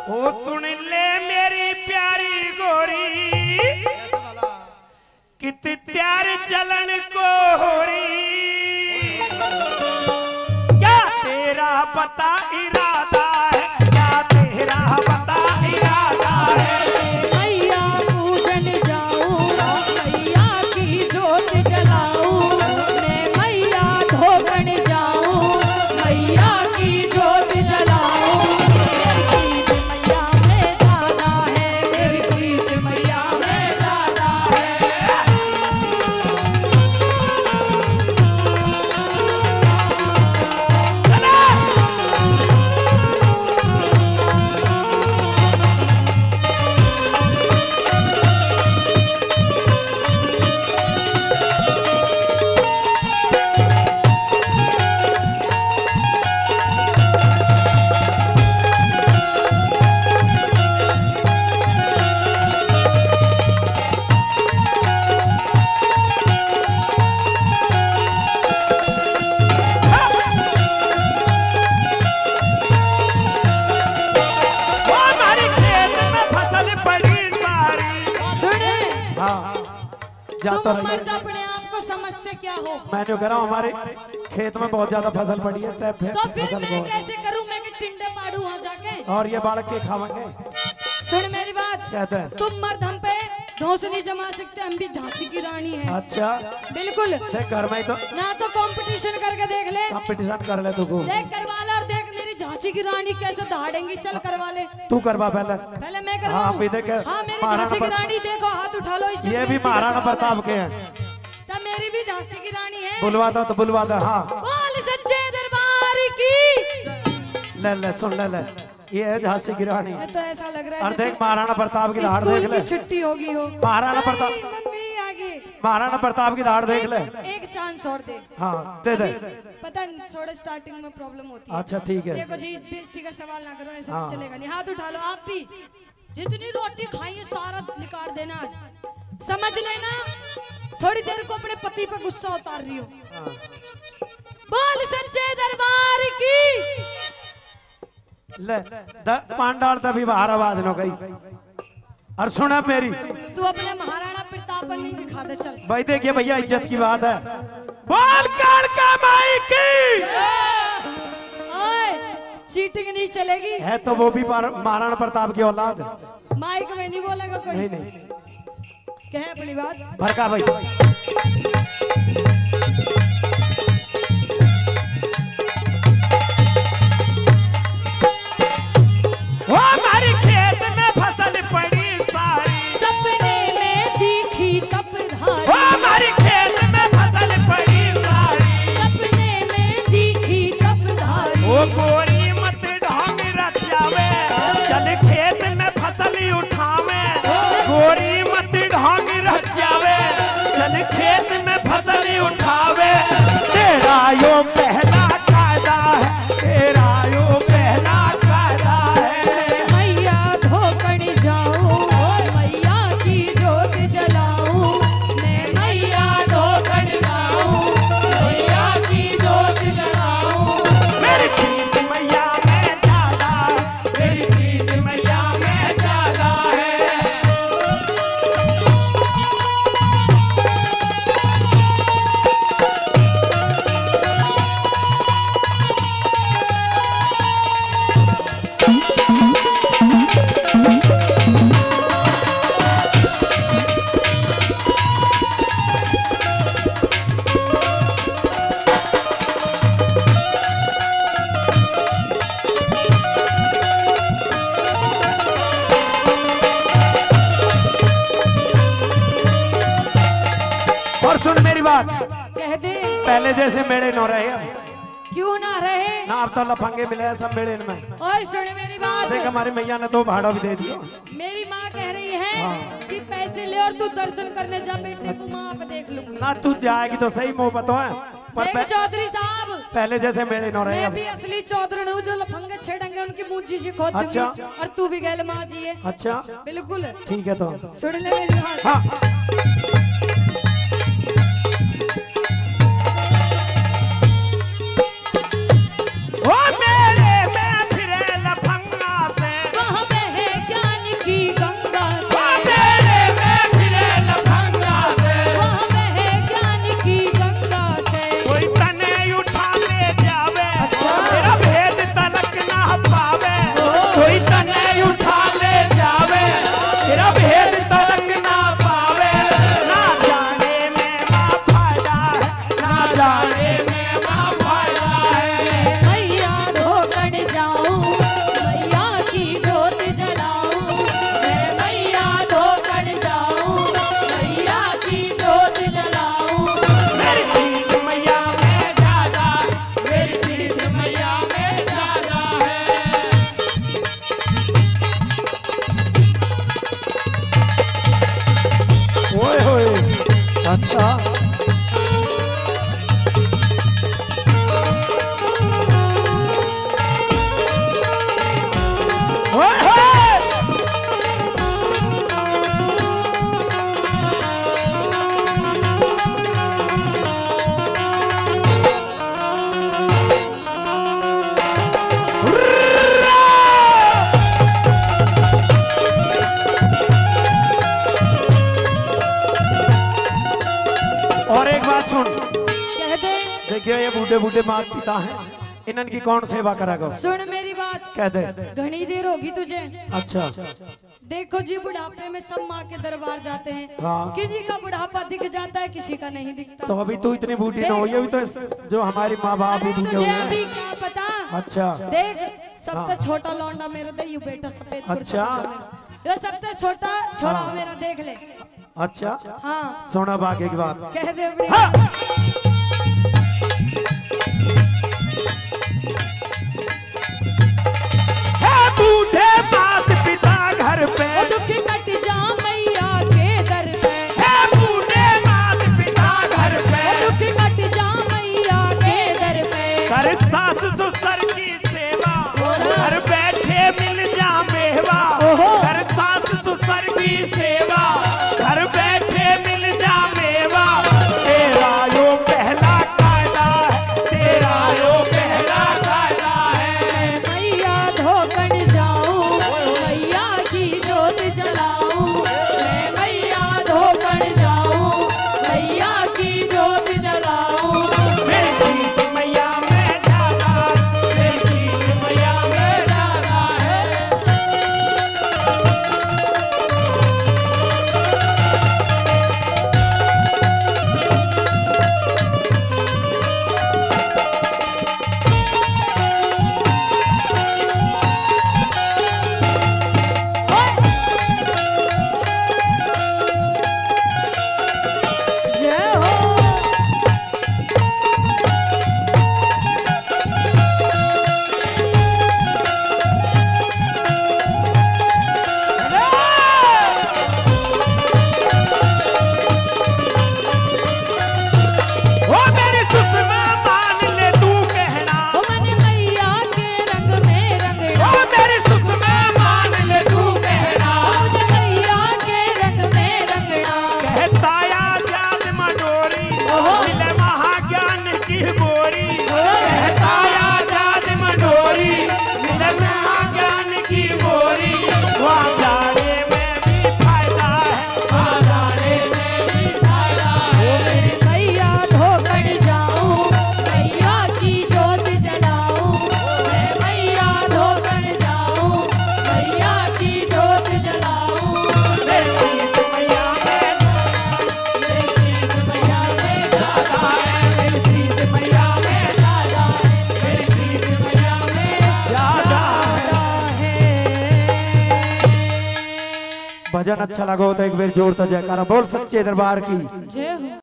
ओ सुन ले मेरी प्यारी गोरी, कित त्यार चलन को हो रही, क्या तेरा पता इरादा है, क्या तेरा पता इरादा है। मैया पूजन जाऊं, मैया की जोत जलाऊं, मैं मैया धोकन जाऊं, मैया की जोत जलाऊं। मेरी प्रीत मैया में ज्यादा है, जाता तुम मर्द अपने आप को समझते क्या हो? मैं जो कह रहा हूँ हमारे खेत में बहुत ज्यादा फसल पड़ी है, टैप है तो फिर फसल मैं कैसे करूं? मैं कि टिंडे पाड़ू वहां जाके, और ये बालक के खावेंगे। सुन मेरी बात, कहते हैं तुम मर्द हम पे धौंस नहीं जमा सकते, हम भी झांसी की रानी है। अच्छा बिल्कुल, देख घर में ही तो ना तो कंपटीशन करके देख ले, कंपटीशन कर ले तू को, देख करवा ले, और देख मेरी झांसी की रानी कैसे दहाड़ेंगी। चल करवा ले, तू करवा पहले पहले मैं करवाऊं। हाँ, अभी देख, हाँ मेरी महाराणा झांसी की रानी देखो, हाथ उठा लो। इज्जत ये भी बेइज्जती का महाराणा सवाल प्रताप है। के हैं, तब मेरी भी झांसी की रानी है। बुलवा दो तो बुलवा दो। हाँ बोल सच्चे दरबार की। ले ले सुन ले, ये है झांसी की रानी। ये तो ऐसा लग रहा है और जैसे देख महाराणा प्रताप की दहाड़ स्कूल देख ले, की छुट्टी होगी हो। महाराणा प्रताप, नहीं, मम्मी आ गई। महाराणा प्रताप की दहाड़ देख ले। एक चांस और दे। हाँ दे दे। अभी पता नहीं, थोड़ा स्टार्टिंग में प्रॉब्लम होती है। अच्छा ठीक है। देखो जी, बेइज्जती का सवाल ना करो, ऐसा हाँ। चलेगा नहीं। हाथ उठा लो आप भी, जितनी रोटी खाई है सारा निकाल देना आज, समझ लेना। थोड़ी देर को अपने पति पे गुस्सा उतार रही हो। बोल सच्चे दरबार की। ले पांडाल तभी बाहर आवाज न गई। और सुना मेरी, तू अपने महाराणा प्रताप नहीं दिखा दे। चल भाई देखिए भैया, इज्जत की बात है। बोल कालका माई की। ओए, चीटिंग नहीं चलेगी। है तो वो भी महाराणा प्रताप की औलाद है। माइक में नहीं बोलेगा कोई। नहीं नहीं, कहे अपनी बात। भड़का भाई। वो हमारी खेत में फसल पड़ी सारी, सपने में दिखी कपधारी। वो हमारी खेत में फसल पड़ी सारी, सपने में दिखी कपधारी। वो गोरी मत ढंग रचावे, चल खेत में फसल उठावे। गोरी मत ढंग रचावे, चल खेत में फसल उठावे। तेरा यो पहला कायदा है, तेरा यो पहला कायदा है। मैया धोकन जाऊं, मैया की जोत जलाऊं, मैं मैया धोकन जाऊं, मैया की जोत जलाऊं। मेरी प्रीत मैया में ज्यादा है, मेरी प्रीत मैया में ज्यादा है। और सुन मेरी बात, कह दे पहले जैसे मेले न रहे अब। क्यों ना रहे। ना अब तो लफंगे मिले हैं सब मेले में। ओए सुन मेरी बात। देख हमारी मैया ने तो भाड़ा भी दे दिया। मेरी माँ कह रही है हाँ। कि पैसे ले और तू दर्शन करने जा, बेटे को वहाँ पे देख लूंगी। ना तू जाएगी तो सही, मुंह पता है पर देख चौधरी साहब, पहले जैसे मेले न रहे मैं अब। भी असली चौधरी हूँ, जो लफंगे छेड़ेंगे उनकी मूंजी से खोद दूंगी। अच्छा। और तू भी गैल माँ जी है। अच्छा बिल्कुल, ठीक है तो सुन ले मेरी बात। हाँ। ओ मेरे में फिरे लफंगा से, वहाँ पे जाने में बा फायदा है। मैया धोकर जाऊं मैया की जोत जलाऊं, मैं मैया धोकर जाऊं मैया की जोत जलाऊं। मेरी प्रीत मैया में ज्यादा, मेरी प्रीत मैया में ज्यादा है। ओए होए, अच्छा ओए होए। और एक बात सुन, कह दे देखियो ये बूढ़े बूढ़े माँ पिता हैं, इनन की कौन सेवा करेगा? सुन मेरी बात, कह दे। घनी देर होगी तुझे। अच्छा देखो जी बुढ़ापे में सब माँ के दरबार जाते हैं, हाँ। किन्हीं का बुढ़ापा दिख जाता है, किसी का नहीं दिखता। तो अभी तू इतनी बूढ़ी ना हुई, अभी तो जो हमारी माँ बाप भी अरे बूढ़े हो तुझे गए अभी हैं। क्या पता। अच्छा देख सबसे हाँ। छोटा लौंडा मेरा दे यू बेटा सफेद कुर्ता अच्छा। पजामा। ये सबसे छोटा छोरा हाँ। मेरा देख ले। अच्छा हाँ सोना बागे की बात। कह दे अपनी हाँ। है बूढ़े मात पिता घर पे, ओ दुख कट जा मैया के दर पे। है बूढ़े मात पिता घर पे, ओ दुख कट जा मैया के दर पे। कर सास ससुर की सेवा, घर बैठे मिल जा मेवा। ओहो। कर सास ससुर की सेवा, घर बैठे मिल जा मेवा। तेरा यो पहला कायदा है, तेरा यो पहला कायदा है। मैया धोकर जाऊं मैया की जोत जलाऊं, मैं मैया धोकर जाऊं मैया की जोत जलाऊं। मेरी प्रीत मैया में ज्यादा, मेरी प्रीत मैया में ज्यादा है। जय हो ओ मेरी सुषमा मान ले तू कहना, ओ मन मैया के रंग में रंगना। ओ मेरी सुषमा मान ले तू कहना। मुझे मैया के रंग में रंगना। कहता या ज्ञान मनोरी, ओहो। मिले महाज्ञान की बोरी। कहता या ज्ञान मनोरी, मिले महाज्ञान की बोरी। वहाँ जाने में भी फायदा है, वहाँ जाने में भी फायदा है। मैया धोकर जाऊं मैया की जोत जलाऊं, मैं मैया धोकर जाऊं मैया की जोत जलाऊं। मेरी प्रीत मैया में ज्यादा, मेरी प्रीत मैया में ज्यादा है। मेरी प्रीत मैया में ज्यादा है, मेरी प्रीत मैया में ज्यादा है। भजन अच्छा लगा हो तो एक बार जोर तो जयकारा बोल सच्चे दरबार की। जय हो।